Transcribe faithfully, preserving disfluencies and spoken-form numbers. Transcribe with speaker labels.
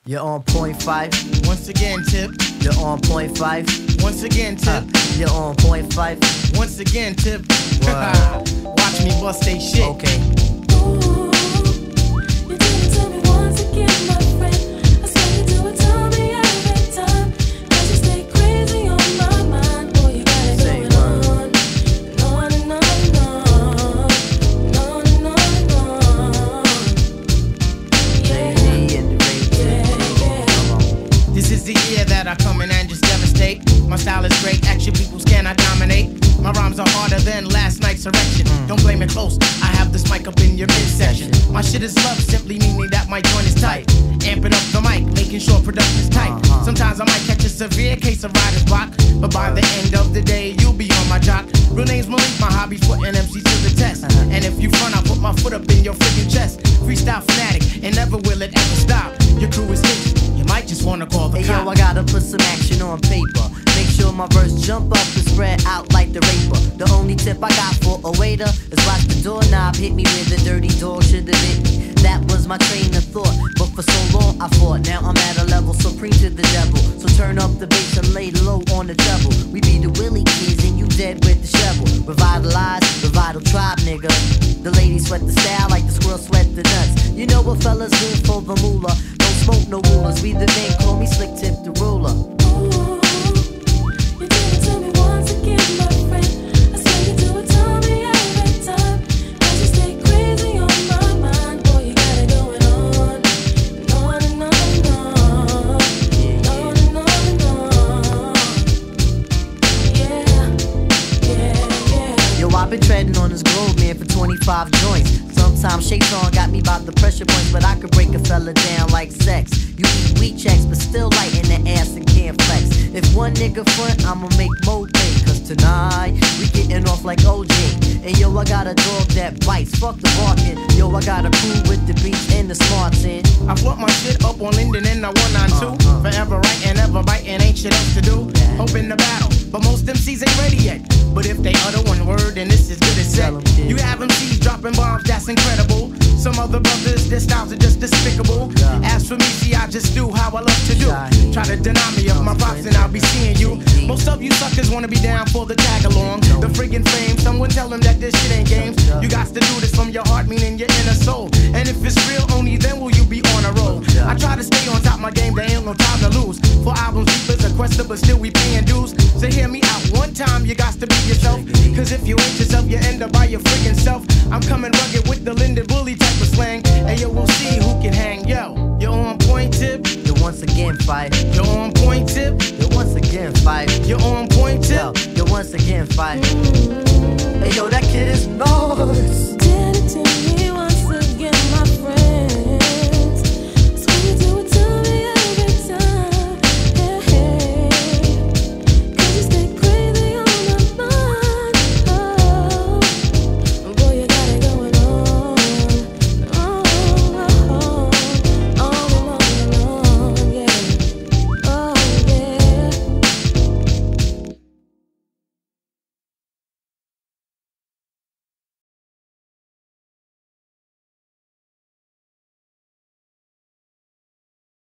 Speaker 1: You're on point five.
Speaker 2: Once again, Tip.
Speaker 1: You're on point five.
Speaker 2: Once again, Tip.
Speaker 1: Uh, you're on point five.
Speaker 2: Once again, Tip.
Speaker 1: Wow.
Speaker 2: Watch me bust they shit.
Speaker 1: Okay.
Speaker 3: Ooh, you did it to me once again, my friend. I swear you do it to me every time. 'Cause you stay crazy on my mind. Boy, you got it
Speaker 1: Say
Speaker 3: going on, and on and on and on, and on and on and on. Yeah, yeah, yeah.
Speaker 2: This is the year that I come in and just devastate. My style is great, action peoples cannot dominate. My rhymes are harder than last night's erection. Mm. Don't blame it close, I have this mic up in your midsection. My shit is love, simply meaning that my joint is tight. Amping up the mic, making sure production's tight. Uh-huh. Sometimes I might catch a severe case of writer's block, but by the end of the day, you'll be on my jock. Real name's Malik, my hobby's putting M C to the test. Uh-huh. And if you front, I put my foot up in your freaking chest. Freestyle fanatic, and never will it ever stop. Your crew is hit, you might just wanna call the
Speaker 1: hey,
Speaker 2: cop.
Speaker 1: yo, I gotta put some action on paper. Make sure my verse jump up and spread out like the raper. The only tip I got for a waiter is watch the doorknob hit me where the dirty dog should have hit me. That was my train of thought, but for so long I fought. Now I'm at a level supreme to the devil. So turn up the bass and lay low on the treble. We be the Willie kids and you dead with the shovel. Revitalize the vital tribe, nigga. The ladies sweat the style like the squirrel sweat the nuts. You know what fellas do for the moolah. Don't smoke no rulers. We the men, call me Slick Tip the ruler.
Speaker 3: Ooh, you did it to me once again, my friend. I swear you do it to me every time. 'Cause you stay crazy on my mind. Boy, you got it going on, and on and on and on, and on and on and on. Yeah, yeah, yeah.
Speaker 1: Yo, I've been treading on this globe, man, for twenty-five joints. Sometimes shakes on got me by the pressure points, but I could break a fella down like sex. You eat weed checks, but still light in the ass and can't flex. If one nigga front, I'ma make more pay. Cause tonight, we getting off like O J. And yo, I got a dog that bites, fuck the barking. Yo, I got a crew with the beats and the smarts in.
Speaker 2: I flaunt my shit up on Linden and the one ninety-two. Uh-huh. Forever writing, ever biting, ain't shit else to do. Yeah. Hoping to battle, but most M Cs ain't ready yet. But if they utter one word, then this is good as set. You have M Cs dropping bombs, that's incredible. Some other brothers, their styles are just despicable. Yeah. As for me, see, I just do how I love to do. Try to deny me of my props and I'll be seeing you. Most of you suckers wanna be down for the tag along. The friggin' fame, someone tell them that this shit ain't games. You got to do this from your heart, meaning your inner soul. And if it's real, only then will you be on a roll. I try to stay on top of my game, there ain't no time to lose. For albums, deep as a quester, but still we paying dues. So hear me out one time, you got to be yourself. Cause if you ain't yourself, you end up by your friggin' self. I'm coming rugged with the Linden Bully type of slang. And yo, we'll see who can hang. Yo, you're on point, Tip.
Speaker 1: You're once again five.
Speaker 2: You're on point, Tip.
Speaker 1: You're once again five.
Speaker 2: You're on point, Tip.
Speaker 1: Yo, you're once again five. Hey yo, that kid is nice.